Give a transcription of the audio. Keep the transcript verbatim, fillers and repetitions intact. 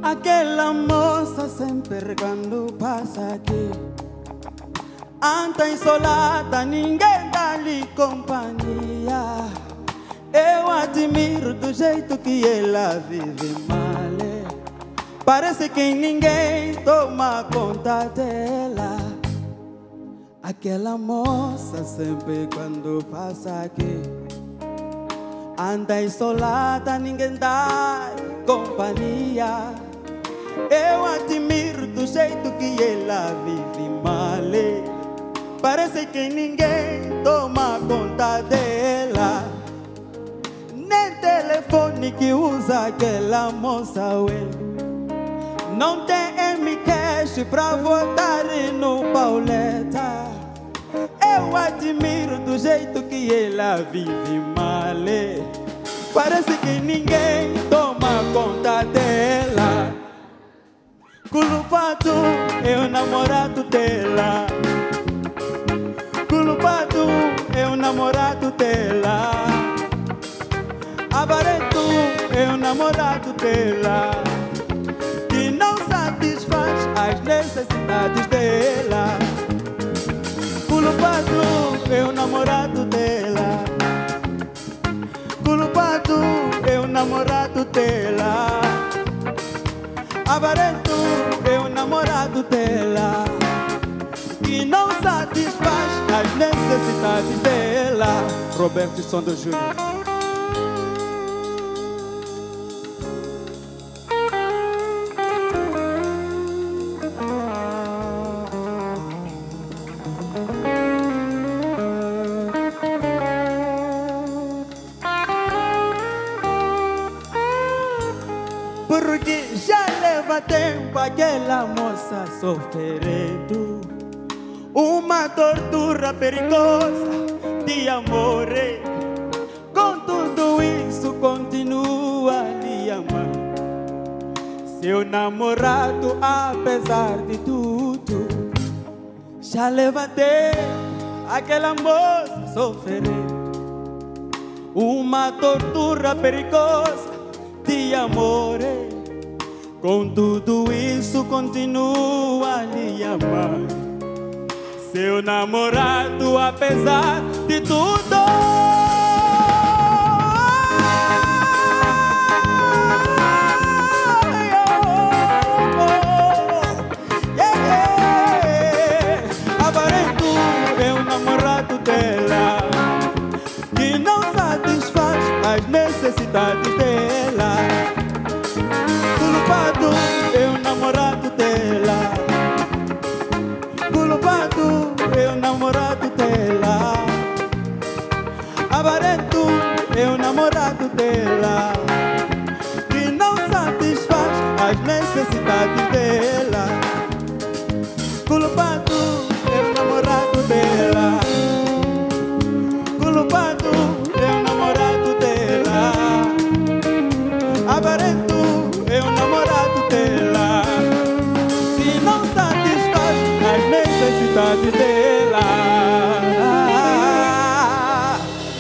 Aquela moça sempre quando passa aqui anda isolada, ninguém dá-lhe companhia. Eu admiro do jeito que ela vive mal. Parece que ninguém toma conta dela. Aquela moça sempre quando passa aqui anda isolada, ninguém dá companhia. Eu admiro do jeito que ela vive mal. Parece que ninguém toma conta dela. Nem telefone que usa aquela moça, ué. Não tem M-Cash pra votar no Pauleta. Eu admiro do jeito que ela vive mal. Parece que ninguém toma conta dela. Culpado é o namorado dela. Culpado é o namorado dela. Avarento é o namorado dela, que não satisfaz as necessidades dela. Culpado é o namorado dela. Culpado é o namorado dela. Avarento é o namorado dela, que não satisfaz as necessidades dela. Roberto Sondo Júnior. Porque já leva tempo aquela moça sofrendo uma tortura perigosa de amor. Com tudo isso continua a lhe amar. Seu namorado, apesar de tudo, já leva tempo aquela moça sofrendo uma tortura perigosa de amor. Com tudo isso continua a lhe amar. Seu namorado, apesar de tudo, Avarento é o namorado dela, que não satisfaz as necessidades dela. Culpado é o namorado dela. Culpado é o namorado dela. Avarento é o namorado dela, que não satisfaz as necessidades dela.